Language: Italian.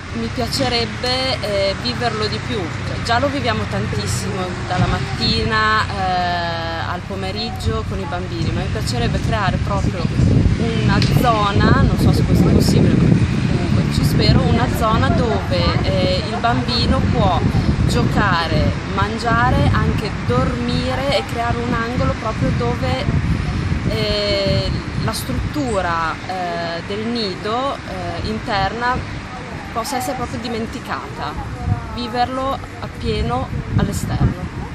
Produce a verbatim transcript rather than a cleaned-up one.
mi piacerebbe eh, viverlo di più. Cioè, già lo viviamo tantissimo, dalla mattina eh, al pomeriggio con i bambini, ma mi piacerebbe creare proprio una zona, non so se questo è possibile, ma comunque ci spero, una zona dove eh, il bambino può giocare, mangiare, anche dormire e creare un angolo proprio dove eh, la struttura eh, del nido eh, interna possa essere proprio dimenticata, viverlo appieno all'esterno.